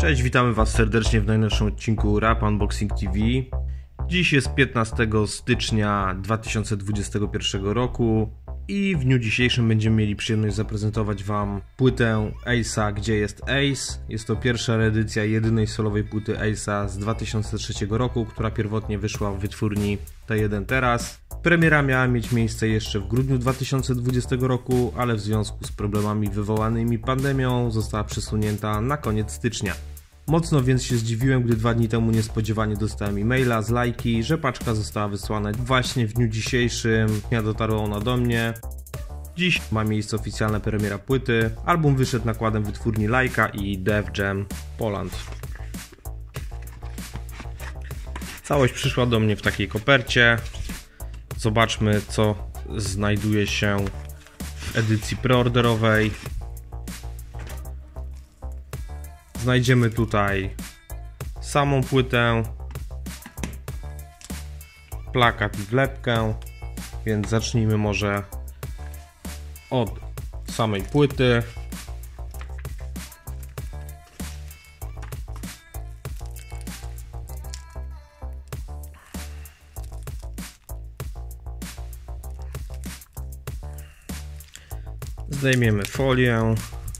Cześć, witamy Was serdecznie w najnowszym odcinku Rap Unboxing TV. Dziś jest 15 stycznia 2021 roku i w dniu dzisiejszym będziemy mieli przyjemność zaprezentować Wam płytę Ace'a Gdzie jest Ace. Jest to pierwsza reedycja jedynej solowej płyty Ace'a z 2003 roku, która pierwotnie wyszła w wytwórni T1 Teraz. Premiera miała mieć miejsce jeszcze w grudniu 2020 roku, ale w związku z problemami wywołanymi pandemią została przesunięta na koniec stycznia. Mocno więc się zdziwiłem, gdy 2 dni temu niespodziewanie dostałem e-maila z Lajki, że paczka została wysłana właśnie w dniu dzisiejszym. Dotarła ona do mnie. Dziś ma miejsce oficjalna premiera płyty. Album wyszedł nakładem wytwórni Lajka i Def Jam Poland. Całość przyszła do mnie w takiej kopercie. Zobaczmy, co znajduje się w edycji preorderowej. Znajdziemy tutaj samą płytę, plakat i wlepkę, więc zacznijmy może od samej płyty. Zdejmiemy folię.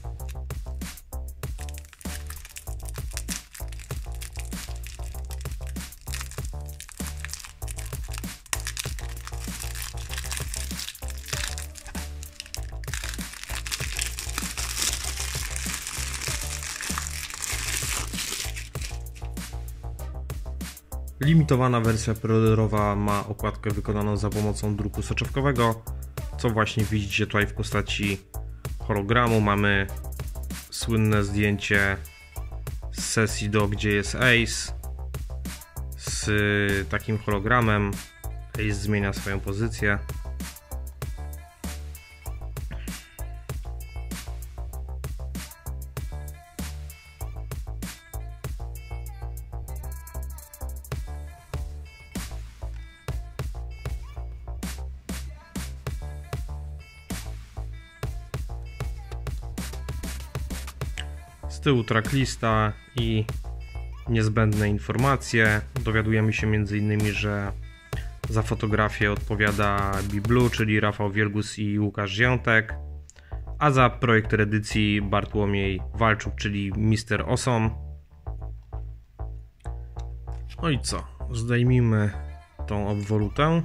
Limitowana wersja preorderowa ma okładkę wykonaną za pomocą druku soczewkowego, co właśnie widzicie tutaj w postaci hologramu. Mamy słynne zdjęcie z sesji do Gdzie jest Ace z takim hologramem. Ace zmienia swoją pozycję. Z tyłu tracklista i niezbędne informacje. Dowiadujemy się m.in., że za fotografię odpowiada B-Blue, czyli Rafał Wielgus i Łukasz Ziętek, a za projekt edycji Bartłomiej Walczuk, czyli Mr. Awesome. No i co? Zdejmijmy tą obwolutę.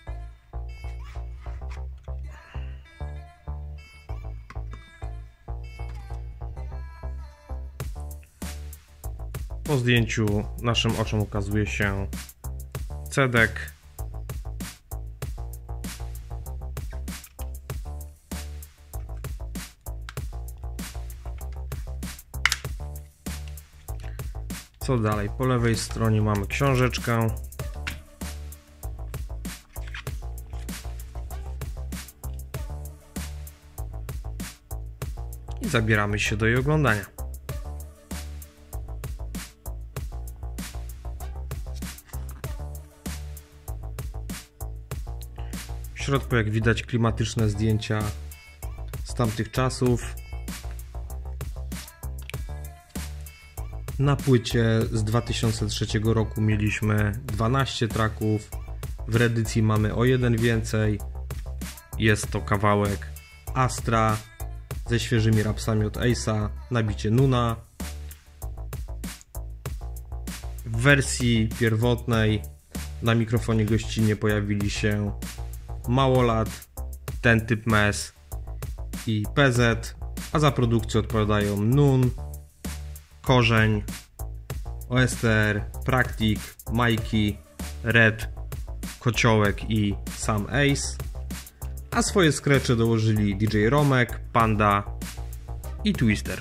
Po zdjęciu naszym oczom ukazuje się cedek. Co dalej? Po lewej stronie mamy książeczkę. I zabieramy się do jej oglądania. W środku, jak widać, klimatyczne zdjęcia z tamtych czasów. Na płycie z 2003 roku mieliśmy 12 tracków. W reedycji mamy o 1 więcej. Jest to kawałek Astra ze świeżymi rapsami od Ace'a na bicie Nuna. W wersji pierwotnej na mikrofonie gościnnie pojawili się Małolat, Ten Typ Mes i PZ, a za produkcję odpowiadają Nun, Korzeń, OSTR, Praktik, Majki, Red, Kociołek i sam Ace, a swoje skrecze dołożyli DJ Romek, Panda i Twister.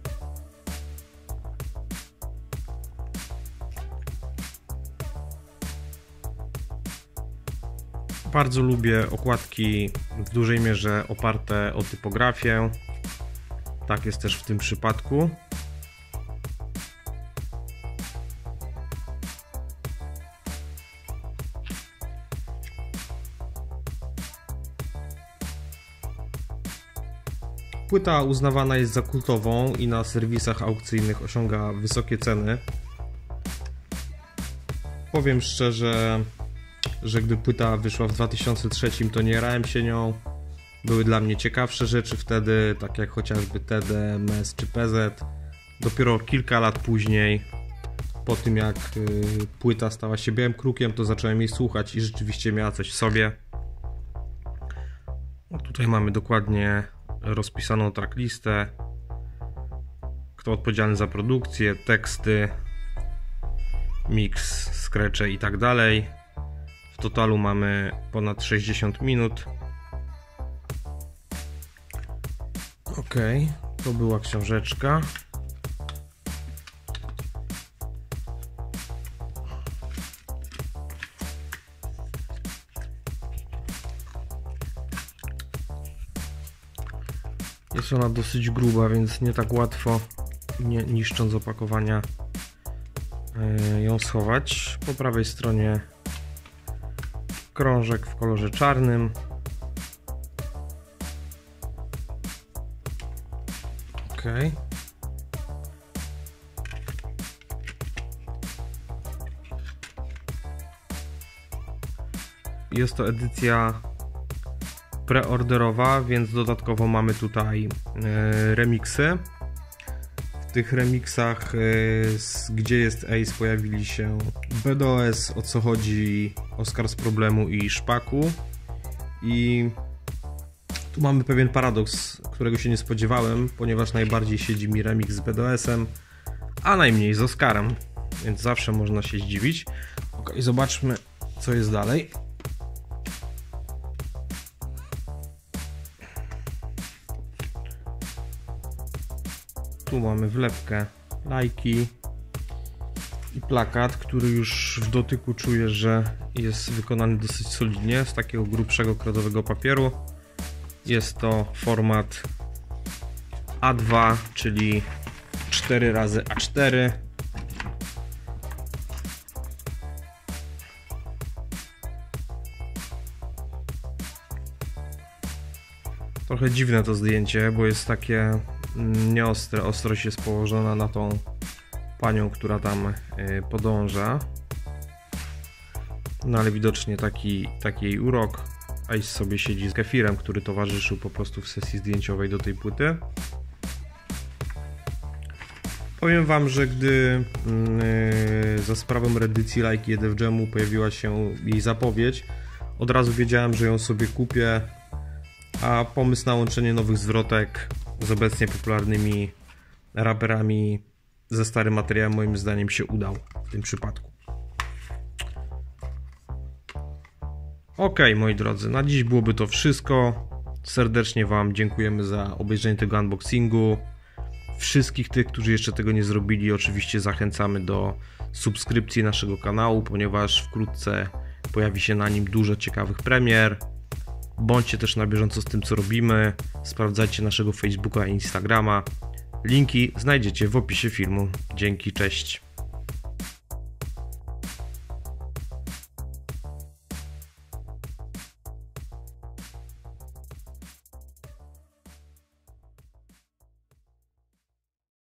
Bardzo lubię okładki w dużej mierze oparte o typografię. Tak jest też w tym przypadku. Płyta uznawana jest za kultową i na serwisach aukcyjnych osiąga wysokie ceny. Powiem szczerze, że gdy płyta wyszła w 2003, to nie jarałem się nią. Były dla mnie ciekawsze rzeczy wtedy, tak jak chociażby TD, MES czy PZ. Dopiero kilka lat później, po tym jak płyta stała się białym krukiem, to zacząłem jej słuchać i rzeczywiście miała coś w sobie. No, tutaj mamy dokładnie rozpisaną tracklistę, kto odpowiedzialny za produkcję, teksty, mix, scratche i tak dalej. W totalu mamy ponad 60 minut. Ok, to była książeczka. Jest ona dosyć gruba, więc nie tak łatwo, nie niszcząc opakowania, ją schować. Po prawej stronie krążek w kolorze czarnym. Ok. Jest to edycja preorderowa, więc dodatkowo mamy tutaj remiksy. W tych remiksach, gdzie jest Ace, pojawili się BDOS, O co chodzi, Oskar z problemu i Szpaku. I tu mamy pewien paradoks, którego się nie spodziewałem, ponieważ najbardziej siedzi mi remix z BDOS-em, a najmniej z Oskarem, więc zawsze można się zdziwić. Ok, zobaczmy, co jest dalej. Tu mamy wlepkę, lajki i plakat, który już w dotyku czuję, że jest wykonany dosyć solidnie z takiego grubszego kredowego papieru. Jest to format A2, czyli 4x4. Trochę dziwne to zdjęcie, bo jest takie nieostre, ostrość jest położona na tą panią, która tam podąża. No ale widocznie taki jej urok. Ace sobie siedzi z Kefirem, który towarzyszył po prostu w sesji zdjęciowej do tej płyty. Powiem wam, że gdy za sprawą reedycji Like Jedę w Jamu pojawiła się jej zapowiedź, od razu wiedziałem, że ją sobie kupię, a pomysł na łączenie nowych zwrotek z obecnie popularnymi raperami ze starym materiałem moim zdaniem się udał w tym przypadku. Ok, moi drodzy, na dziś byłoby to wszystko. Serdecznie wam dziękujemy za obejrzenie tego unboxingu. Wszystkich tych, którzy jeszcze tego nie zrobili, oczywiście zachęcamy do subskrypcji naszego kanału, ponieważ wkrótce pojawi się na nim dużo ciekawych premier. Bądźcie też na bieżąco z tym, co robimy. Sprawdzajcie naszego Facebooka i Instagrama. Linki znajdziecie w opisie filmu. Dzięki, cześć.